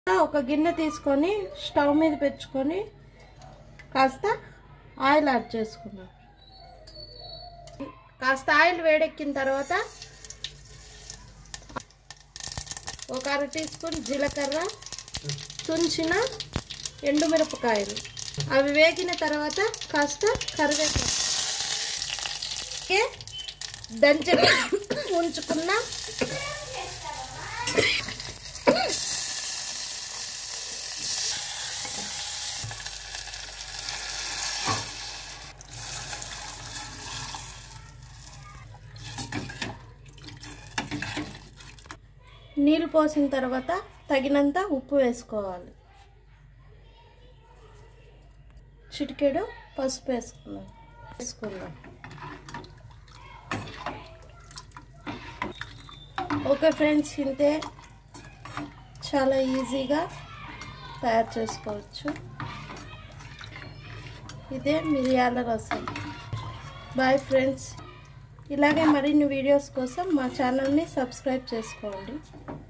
ఒక గిన్నె తీసుకొని స్టవ్ మీద పెట్టుకొని కాస్త ఆయిల్ యాడ్ చేసుకుందాం. కాస్త ఆయిల్ వేడెక్కిన తర్వాత ఒక అర టీ స్పూన్ జీలకర్ర, తుంచిన ఎండుమిరపకాయలు అవి వేగిన తర్వాత కాస్త కరివేపాకు దంచి ఉంచుకున్న నీళ్ళు పోసిన తర్వాత తగినంత ఉప్పు వేసుకోవాలి. చిటికెడు పసుపు వేసుకుందాం. ఓకే ఫ్రెండ్స్, ఇంతే, చాలా ఈజీగా తయారు చేసుకోవచ్చు. ఇదే మిరియాల రసం. Bye friends. ఇలాగే మరిన్ని వీడియోస్ కోసం మా ఛానల్ని సబ్స్క్రైబ్ చేసుకోండి.